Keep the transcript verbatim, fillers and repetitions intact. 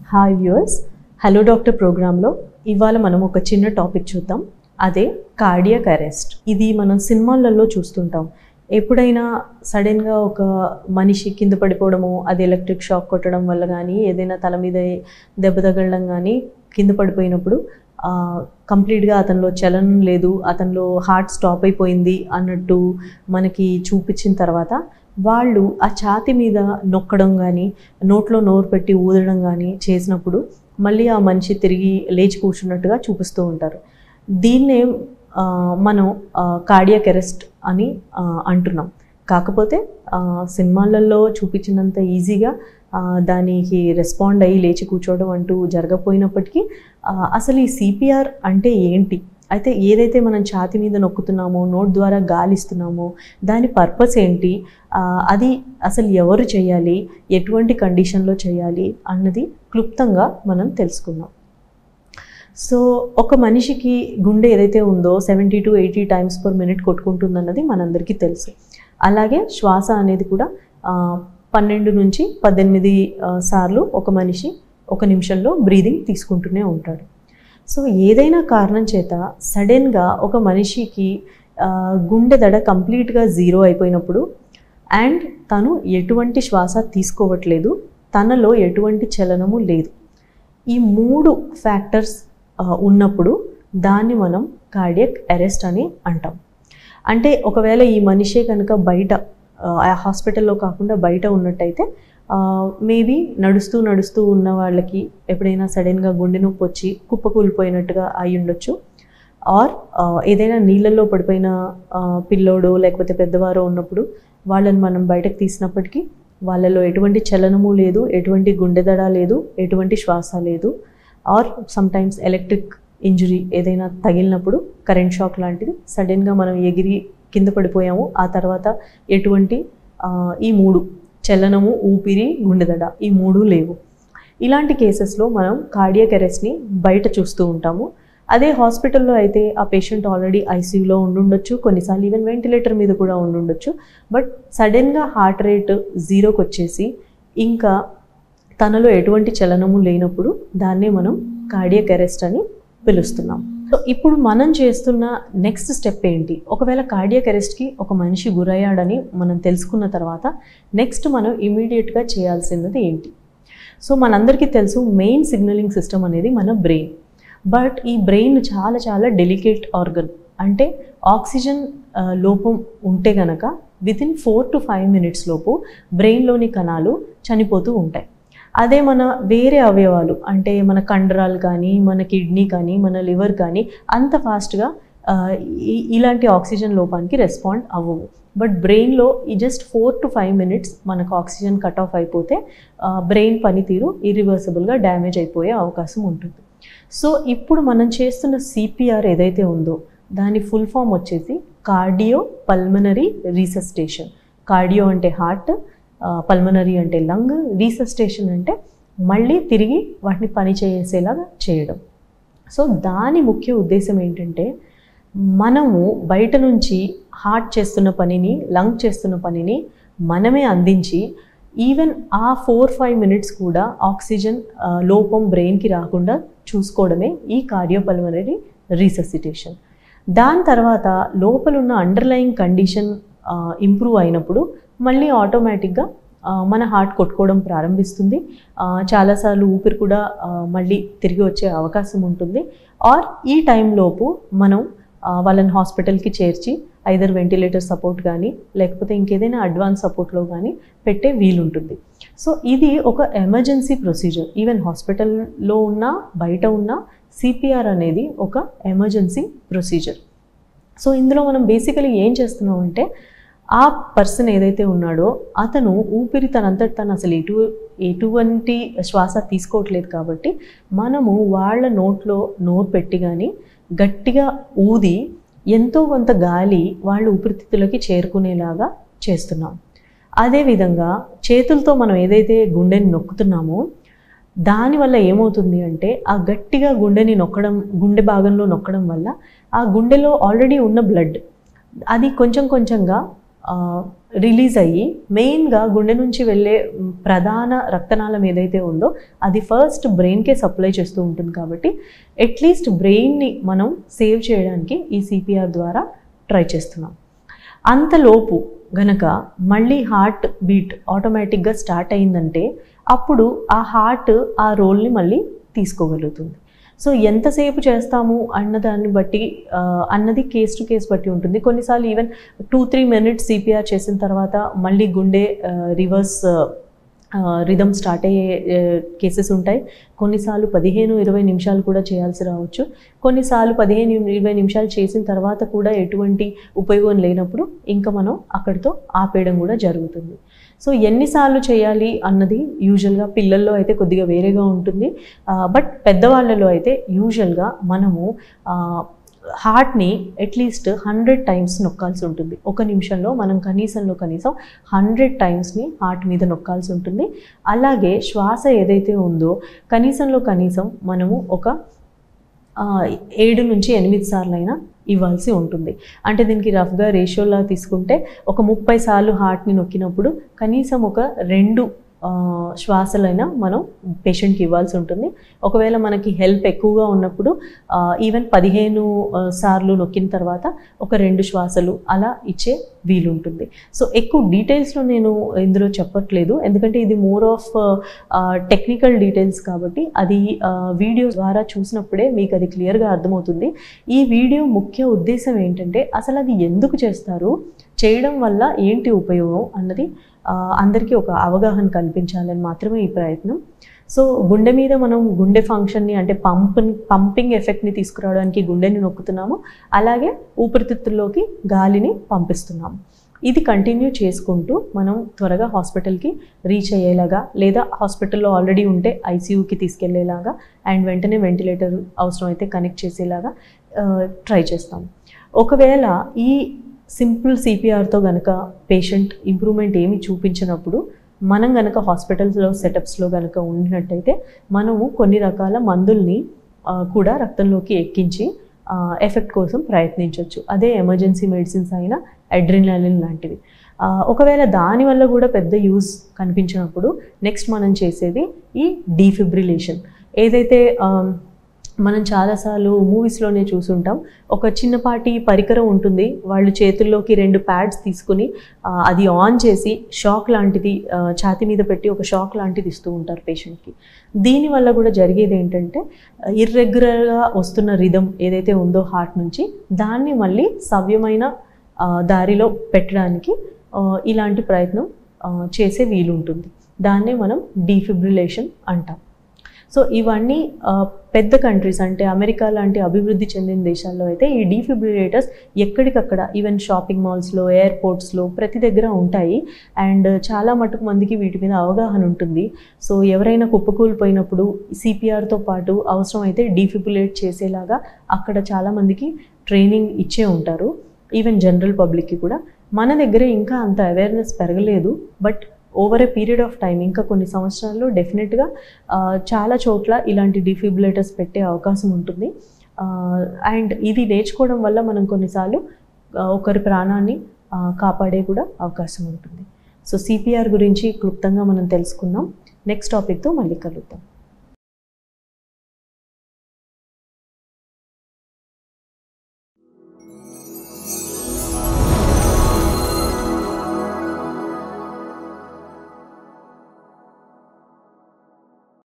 Hi viewers, hello doctor ప్రోగ్రాంలో ఇవాళ మనం ఒక చిన్న టాపిక్ చూద్దాం. అదే కార్డియాక్ అరెస్ట్. ఇది మనం సినిమాలలో చూస్తుంటాం. ఎప్పుడైనా సడన్గా ఒక మనిషి కింద పడిపోవడము, అది ఎలక్ట్రిక్ షాక్ కొట్టడం వల్ల కానీ, ఏదైనా తల మీద దెబ్బ తగలడం కానీ, కింద పడిపోయినప్పుడు కంప్లీట్గా అతనిలో చలనం లేదు, అతనిలో హార్ట్ స్టాప్ అయిపోయింది అన్నట్టు మనకి చూపించిన తర్వాత వాళ్ళు ఆ ఛాతి మీద నొక్కడం కానీ, నోట్లో నోరు పెట్టి ఊదడం కానీ చేసినప్పుడు మళ్ళీ ఆ మనిషి తిరిగి లేచి కూర్చున్నట్టుగా చూపిస్తూ ఉంటారు. దీన్నే మనం కార్డియాక్ అరెస్ట్ అని అంటున్నాం. కాకపోతే సినిమాలలో చూపించినంత ఈజీగా దానికి రెస్పాండ్ అయ్యి లేచి కూర్చోవడం అంటూ జరగపోయినప్పటికీ అసలు ఈ సిపిఆర్ అంటే ఏంటి, అయితే ఏదైతే మనం ఛాతి మీద నొక్కుతున్నామో, నోట్ ద్వారా గాలిస్తున్నామో దాని పర్పస్ ఏంటి, అది అసలు ఎవరు చేయాలి, ఎటువంటి కండిషన్లో చేయాలి అన్నది క్లుప్తంగా మనం తెలుసుకుందాం. సో ఒక మనిషికి గుండె ఏదైతే ఉందో seventy to eighty times per minute కొట్టుకుంటుందన్నది మనందరికీ తెలుసు. అలాగే శ్వాస అనేది కూడా పన్నెండు నుంచి పద్దెనిమిది సార్లు ఒక మనిషి ఒక నిమిషంలో బ్రీదింగ్ తీసుకుంటూనే ఉంటాడు. సో ఏదైనా కారణం చేత సడన్గా ఒక మనిషికి గుండె దడ కంప్లీట్గా జీరో అయిపోయినప్పుడు అండ్ తను ఎటువంటి శ్వాస తీసుకోవట్లేదు, తనలో ఎటువంటి చలనము లేదు, ఈ మూడు ఫ్యాక్టర్స్ ఉన్నప్పుడు దాన్ని మనం కార్డియాక్ అరెస్ట్ అని అంటాం. అంటే ఒకవేళ ఈ మనిషే కనుక బయట హాస్పిటల్లో కాకుండా బయట ఉన్నట్టయితే మేబీ నడుస్తూ నడుస్తూ ఉన్న వాళ్ళకి ఎప్పుడైనా సడన్గా గుండె నొప్పి వచ్చి కుప్పకూలిపోయినట్టుగా అయి ఉండొచ్చు. ఆర్ ఏదైనా నీళ్ళల్లో పడిపోయిన పిల్లోడో లేకపోతే పెద్దవారో ఉన్నప్పుడు వాళ్ళని మనం బయటకు తీసినప్పటికీ వాళ్ళలో ఎటువంటి చలనము లేదు, ఎటువంటి గుండె దడ లేదు, ఎటువంటి శ్వాస లేదు. ఆర్ సమ్టైమ్స్ ఎలక్ట్రిక్ ఇంజురీ ఏదైనా తగిలినప్పుడు, కరెంట్ షాక్ లాంటిది, సడన్గా మనం ఎగిరి కింద పడిపోయాము, ఆ తర్వాత ఎటువంటి ఈ మూడు చలనము, ఊపిరి, గుండెదడ ఈ మూడు లేవు. ఇలాంటి కేసెస్లో మనం కార్డియాక్ అరెస్ట్ని బయట చూస్తూ ఉంటాము. అదే హాస్పిటల్లో అయితే ఆ పేషెంట్ ఆల్రెడీ ఐసీయూలో ఉండుండొచ్చు, కొన్నిసార్లు ఈవెన్ వెంటిలేటర్ మీద కూడా ఉండుండొచ్చు. బట్ సడన్గా హార్ట్ రేట్ జీరోకి వచ్చేసి ఇంకా తనలో ఎటువంటి చలనము లేనప్పుడు దాన్నే మనం కార్డియాక్ అరెస్ట్ అని పిలుస్తున్నాం. సో ఇప్పుడు మనం చేస్తున్న నెక్స్ట్ స్టెప్ ఏంటి, ఒకవేళ కార్డియాక్ అరెస్ట్కి ఒక మనిషి గురయ్యాడని మనం తెలుసుకున్న తర్వాత నెక్స్ట్ మనం ఇమీడియట్గా చేయాల్సినది ఏంటి. సో మనందరికీ తెలుసు మెయిన్ సిగ్నలింగ్ సిస్టమ్ అనేది మన బ్రెయిన్. బట్ ఈ బ్రెయిన్ చాలా చాలా డెలికేట్ ఆర్గన్. అంటే ఆక్సిజన్ లోపం ఉంటే గనక within four to five minutes లోపు బ్రెయిన్లోని కణాలు చనిపోతూ ఉంటాయి. అదే మన వేరే అవయవాలు అంటే మన కండరాలు కానీ, మన కిడ్నీ కానీ, మన లివర్ కానీ అంత ఫాస్ట్గా ఇలాంటి ఆక్సిజన్ లోపానికి రెస్పాండ్ అవ్వవు. బట్ బ్రెయిన్లో ఈ just four to five minutes మనకు ఆక్సిజన్ కట్ ఆఫ్ అయిపోతే బ్రెయిన్ పనితీరు ఇర్రివర్సిబుల్గా డ్యామేజ్ అయిపోయే అవకాశం ఉంటుంది. సో ఇప్పుడు మనం చేస్తున్న సిపిఆర్ ఏదైతే ఉందో దాని ఫుల్ ఫామ్ వచ్చేసి కార్డియో పల్మనరీ రీసస్టేషన్. కార్డియో అంటే హార్ట్, పల్మనరీ అంటే లంగ్, రీసస్టేషన్ అంటే మళ్ళీ తిరిగి వాటిని పని చేసేలాగా చేయడం. సో దాని ముఖ్య ఉద్దేశం ఏంటంటే మనము బయట నుంచి హార్ట్ చేస్తున్న పనిని, లంగ్ చేస్తున్న పనిని మనమే అందించి ఈవెన్ ఆ ఫోర్ ఫైవ్ మినిట్స్ కూడా ఆక్సిజన్ లోపం బ్రెయిన్కి రాకుండా చూసుకోవడమే ఈ కార్డియోపల్మనరీ రీససిటేషన్. దాని తర్వాత లోపలున్న అండర్లయింగ్ కండిషన్ ఇంప్రూవ్ అయినప్పుడు మళ్ళీ ఆటోమేటిక్గా మన హార్ట్ కొట్టుకోవడం ప్రారంభిస్తుంది. చాలాసార్లు ఊపిరి కూడా మళ్ళీ తిరిగి వచ్చే అవకాశం ఉంటుంది. ఆర్ ఈ టైంలోపు మనం వాళ్ళని హాస్పిటల్కి చేర్చి ఐదర్ వెంటిలేటర్ సపోర్ట్ కానీ లేకపోతే ఇంకేదైనా అడ్వాన్స్ సపోర్ట్లో కానీ పెట్టే వీలుంటుంది. సో ఇది ఒక ఎమర్జెన్సీ ప్రొసీజర్. ఈవెన్ హాస్పిటల్లో ఉన్నా బయట ఉన్న సిపిఆర్ అనేది ఒక ఎమర్జెన్సీ ప్రొసీజర్. సో ఇందులో మనం బేసికలీ ఏం చేస్తున్నాం అంటే ఆ పర్సన్ ఏదైతే ఉన్నాడో అతను ఊపిరి తనంతట తను అసలు ఎటు ఎటువంటి శ్వాస తీసుకోవట్లేదు కాబట్టి మనము వాళ్ళ నోట్లో నోరు పెట్టి కానీ గట్టిగా ఊది ఎంతో కొంత గాలి వాళ్ళ ఊపిరితిత్తులకి చేరుకునేలాగా చేస్తున్నాం. అదేవిధంగా చేతులతో మనం ఏదైతే గుండెని నొక్కుతున్నామో దానివల్ల ఏమవుతుంది అంటే ఆ గట్టిగా గుండెని నొక్కడం, గుండె భాగంలో నొక్కడం వల్ల ఆ గుండెలో ఆల్రెడీ ఉన్న బ్లడ్ అది కొంచెం కొంచెంగా రిలీజ్ అయ్యి మెయిన్గా గుండె నుంచి వెళ్ళే ప్రధాన రక్తనాళం ఏదైతే ఉందో అది ఫస్ట్ బ్రెయిన్కే సప్లై చేస్తూ ఉంటుంది. కాబట్టి అట్లీస్ట్ బ్రెయిన్ని మనం సేవ్ చేయడానికి ఈ సిపిఆర్ ద్వారా ట్రై చేస్తున్నాం. అంతలోపు గనక మళ్ళీ హార్ట్ బీట్ ఆటోమేటిక్గా స్టార్ట్ అయిందంటే అప్పుడు ఆ హార్ట్ ఆ రోల్ని మళ్ళీ తీసుకోగలుగుతుంది. సో ఎంతసేపు చేస్తాము అన్నదాన్ని బట్టి అన్నది కేస్ టు కేస్ బట్టి ఉంటుంది. కొన్నిసార్లు even two three minutes CPR చేసిన తర్వాత మళ్ళీ గుండె రివర్స్ రిథమ్ స్టార్ట్ అయ్యే కేసెస్ ఉంటాయి. కొన్నిసార్లు పదిహేను ఇరవై నిమిషాలు కూడా చేయాల్సి రావచ్చు. కొన్నిసార్లు పదిహేను ఇరవై నిమిషాలు చేసిన తర్వాత కూడా ఎటువంటి ఉపయోగం లేనప్పుడు ఇంకా మనం అక్కడితో ఆపేయడం కూడా జరుగుతుంది. సో ఎన్నిసార్లు చేయాలి అన్నది యూజువల్గా పిల్లల్లో అయితే కొద్దిగా వేరేగా ఉంటుంది. బట్ పెద్దవాళ్ళలో అయితే యూజువల్గా మనము హార్ట్ని అట్లీస్ట్ హండ్రెడ్ టైమ్స్ నొక్కాల్సి ఉంటుంది. ఒక నిమిషంలో మనం కనీసంలో కనీసం హండ్రెడ్ టైమ్స్ని హార్ట్ మీద నొక్కాల్సి ఉంటుంది. అలాగే శ్వాస ఏదైతే ఉందో కనీసంలో కనీసం మనము ఒక ఏడు నుంచి ఎనిమిది సార్లు అయినా ఇవ్వాల్సి ఉంటుంది. అంటే దీనికి రఫ్గా రేషియోలా తీసుకుంటే ఒక ముప్పై సార్లు హార్ట్ని నొక్కినప్పుడు కనీసం ఒక రెండు శ్వాసలైనా మనం పేషెంట్కి ఇవ్వాల్సి ఉంటుంది. ఒకవేళ మనకి హెల్ప్ ఎక్కువగా ఉన్నప్పుడు ఈవెన్ పదిహేను సార్లు నొక్కిన తర్వాత ఒక రెండు శ్వాసలు అలా ఇచ్చే వీలుంటుంది. సో ఎక్కువ డీటెయిల్స్లో నేను ఇందులో చెప్పట్లేదు, ఎందుకంటే ఇది మోర్ ఆఫ్ టెక్నికల్ డీటెయిల్స్ కాబట్టి అది వీడియో ద్వారా చూసినప్పుడే మీకు అది క్లియర్గా అర్థమవుతుంది. ఈ వీడియో ముఖ్య ఉద్దేశం ఏంటంటే అసలు అది ఎందుకు చేస్తారు, చేయడం వల్ల ఏంటి ఉపయోగం అన్నది అందరికీ ఒక అవగాహన కల్పించాలని మాత్రమే ఈ ప్రయత్నం. సో గుండె మీద మనం గుండె ఫంక్షన్ని అంటే పంప్ పంపింగ్ ఎఫెక్ట్ని తీసుకురావడానికి గుండెని నొక్కుతున్నాము, అలాగే ఊపిరితిత్తుల్లోకి గాలిని పంపిస్తున్నాము. ఇది కంటిన్యూ చేసుకుంటూ మనం త్వరగా హాస్పిటల్కి రీచ్ అయ్యేలాగా లేదా హాస్పిటల్లో ఆల్రెడీ ఉంటే ఐసీయూకి తీసుకెళ్లేలాగా అండ్ వెంటనే వెంటిలేటర్ అవసరం అయితే కనెక్ట్ చేసేలాగా ట్రై చేస్తాం. ఒకవేళ ఈ సింపుల్ సిపిఆర్తో కనుక పేషెంట్ ఇంప్రూవ్మెంట్ ఏమి చూపించినప్పుడు మనం కనుక హాస్పిటల్స్లో సెటప్స్లో కనుక ఉండినట్టయితే మనము కొన్ని రకాల మందుల్ని కూడా రక్తంలోకి ఎక్కించి ఎఫెక్ట్ కోసం ప్రయత్నించవచ్చు. అదే ఎమర్జెన్సీ మెడిసిన్స్ అయినా అడ్రినాలిన్ లాంటివి. ఒకవేళ దానివల్ల కూడా పెద్ద యూజ్ కనిపించినప్పుడు నెక్స్ట్ మనం చేసేది ఈ డీఫిబ్రిలేషన్. ఏదైతే మనం చాలాసార్లు మూవీస్లోనే చూసుంటాం, ఒక చిన్నపాటి పరికరం ఉంటుంది, వాళ్ళు చేతుల్లోకి రెండు ప్యాడ్స్ తీసుకుని అది ఆన్ చేసి షాక్ లాంటిది ఛాతీ మీద పెట్టి ఒక షాక్ లాంటిది ఇస్తూ ఉంటారు పేషెంట్కి. దీనివల్ల కూడా జరిగేది ఏంటంటే ఇర్రెగ్యులర్గా వస్తున్న రిథమ్ ఏదైతే ఉందో హార్ట్ నుంచి దాన్ని మళ్ళీ సవ్యమైన దారిలో పెట్టడానికి ఇలాంటి ప్రయత్నం చేసే వీలుంటుంది. దాన్నే మనం డీఫిబ్రిలేషన్ అంటాం. సో ఇవన్నీ పెద్ద కంట్రీస్ అంటే అమెరికా లాంటి అభివృద్ధి చెందిన దేశాల్లో అయితే ఈ డీఫిబ్రిలేటర్స్ ఎక్కడికక్కడ ఈవెన్ షాపింగ్ మాల్స్లో, ఎయిర్పోర్ట్స్లో ప్రతి దగ్గర ఉంటాయి. అండ్ చాలా మటుకు మందికి వీటి మీద అవగాహన ఉంటుంది. సో ఎవరైనా కుప్పకూలిపోయినప్పుడు సిపిఆర్తో పాటు అవసరం అయితే డీఫిబ్రిలేట్ చేసేలాగా అక్కడ చాలామందికి ట్రైనింగ్ ఇచ్చే ఉంటారు, ఈవెన్ జనరల్ పబ్లిక్కి కూడా. మన దగ్గర ఇంకా అంత అవేర్నెస్ పెరగలేదు, but over a period of time ఇంకా కొన్ని సంవత్సరాల్లో డెఫినెట్గా చాలా చోట్ల ఇలాంటి డిఫిబ్రిలేటర్స్ పెట్టే అవకాశం ఉంటుంది. అండ్ ఇది నేర్చుకోవడం వల్ల మనం కొన్నిసార్లు ఒకరి ప్రాణాన్ని కాపాడే కూడా అవకాశం ఉంటుంది. సో సిపిఆర్ గురించి క్లుప్తంగా మనం తెలుసుకున్నాం. నెక్స్ట్ టాపిక్తో మళ్ళీ కలుద్దాం.